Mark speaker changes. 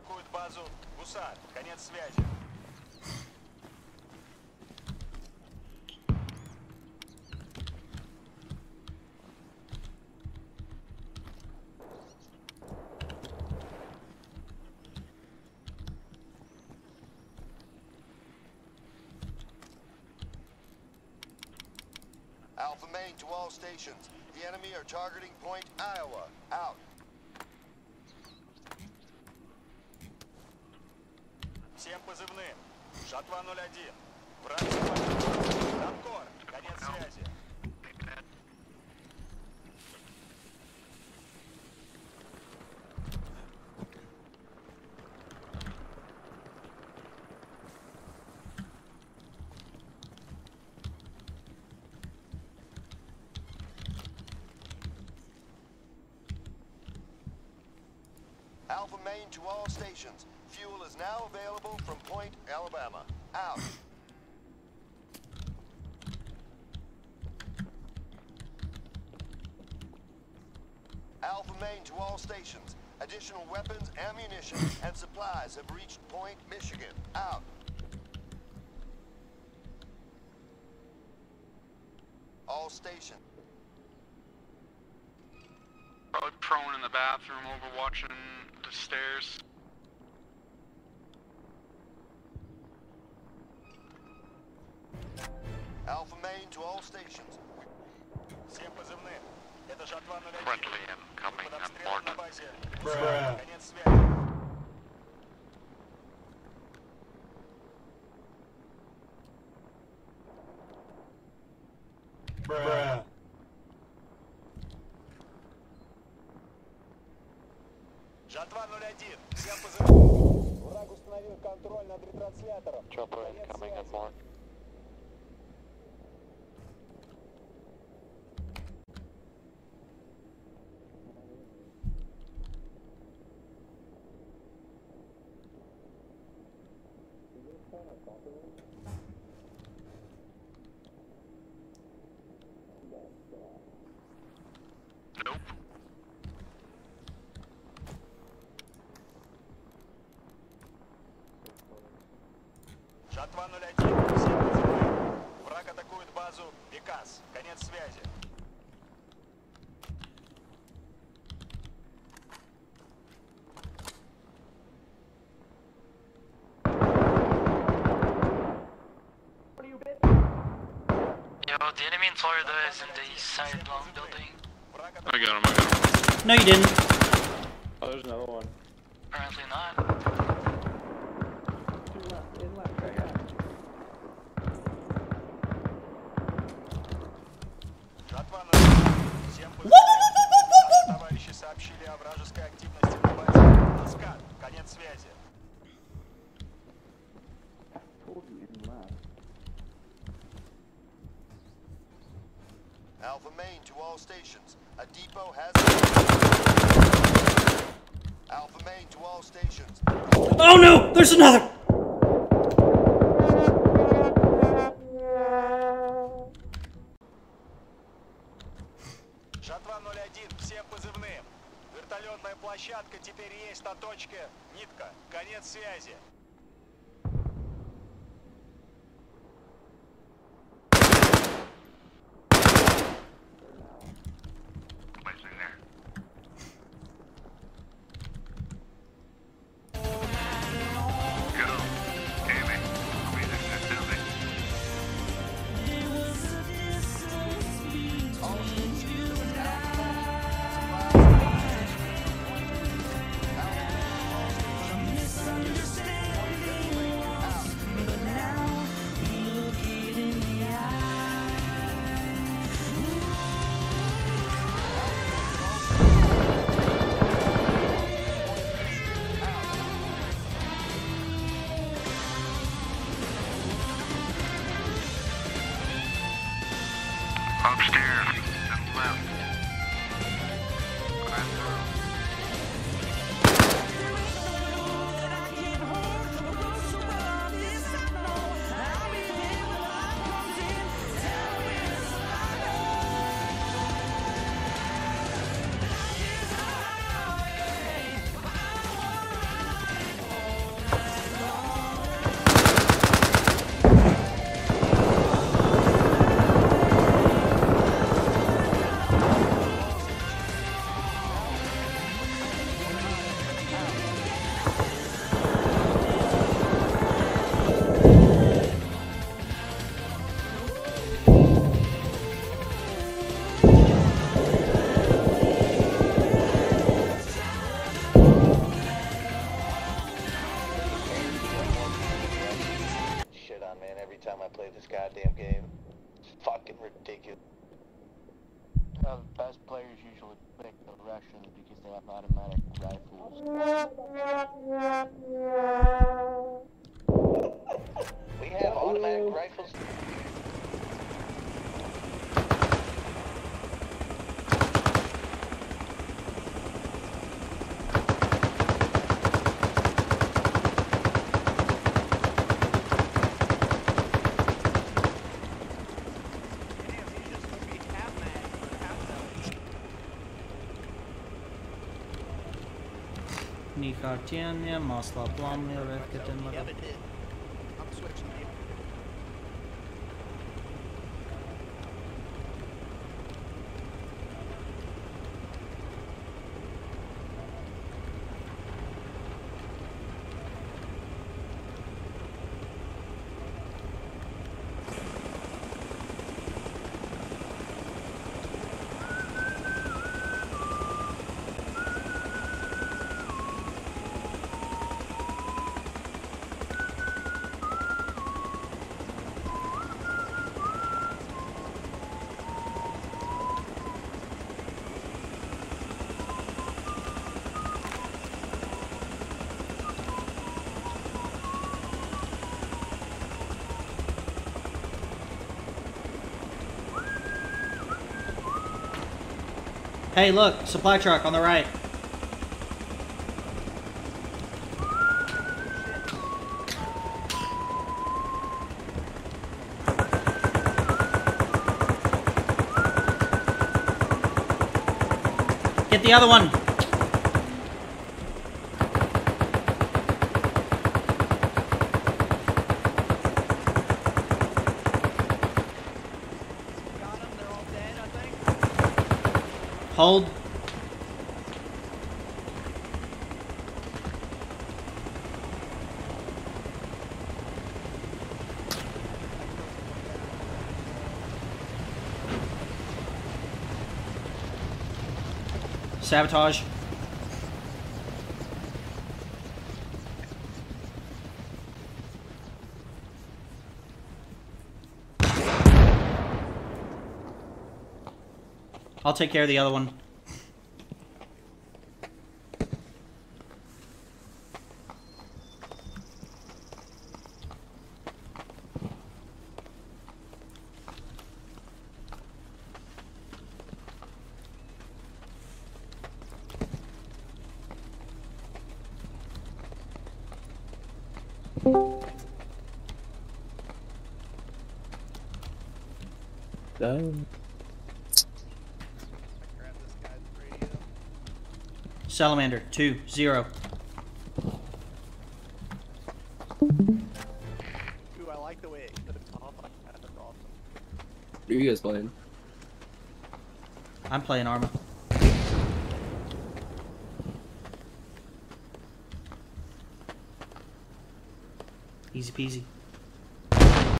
Speaker 1: атакуют базу. Гусар, конец связи.
Speaker 2: Alpha main to all stations. The enemy are targeting point Iowa. Out.
Speaker 1: Всем позывным. Жатва 01. Враг захватил. Танкор. Конец связи.
Speaker 2: Alpha main to all stations. Fuel is now available from Point Alabama. Out. Alpha main to all stations. Additional weapons, ammunition, and supplies have reached Point Michigan. Out. All stations.
Speaker 3: Probably prone in the bathroom, overwatching the stairs.
Speaker 2: Alpha main to all stations.
Speaker 1: Всем позывным. Это Жатва 01.
Speaker 3: Friendly incoming
Speaker 1: Под
Speaker 3: at
Speaker 1: обстрелом на
Speaker 3: Martin.
Speaker 1: базе.
Speaker 4: Bruh.
Speaker 1: Конец связи.
Speaker 4: Bruh.
Speaker 1: Жатва 01. Всем позывным. Враг установил контроль над ретранслятором.
Speaker 3: Chopper incoming at Martin. Nope.
Speaker 1: Жатва 01. Всем позывным. Враг атакует базу. Викас. Конец связи.
Speaker 5: Yo, the enemy in Florida is in the east side long building.
Speaker 1: Враг
Speaker 3: I got him, I got him.
Speaker 6: No, you didn't.
Speaker 7: Oh, there's another one.
Speaker 5: Apparently not.
Speaker 7: Two left, in left, right, yeah.
Speaker 1: Жатва 01. Всем позывным. Товарищи сообщили о вражеской активности на базе. Маскат. Конец связи.
Speaker 7: Told you in left.
Speaker 2: Alpha main to all stations. A depot has... Alpha main to all stations.
Speaker 6: Oh no! There's another!
Speaker 1: Жатва 01. Всем позывным. Вертолетная площадка теперь есть на точке. Нитка. Конец связи.
Speaker 3: Placing there. Go. Amy. I'll be there in this building.
Speaker 2: All stations. Alpha main to all stations.
Speaker 4: take it.
Speaker 8: The best players usually pick the Russians because they have automatic rifles.
Speaker 4: We have automatic rifles.
Speaker 6: Ни хартияния, масло пламя, рекетен мара.
Speaker 1: I'm switching to you.
Speaker 6: Hey, look, supply truck on the right. Get the other one.
Speaker 1: Got them, they're all dead, I think.
Speaker 6: Hold. Sabotage. I'll take care of the other one.
Speaker 7: Damn.
Speaker 1: Grab this guy's radio.
Speaker 6: Salamander, 2-0.
Speaker 1: Ooh, I like the way it clips off like that. That's awesome.
Speaker 7: What are you guys playing?
Speaker 6: I'm playing Arma. Easy peasy.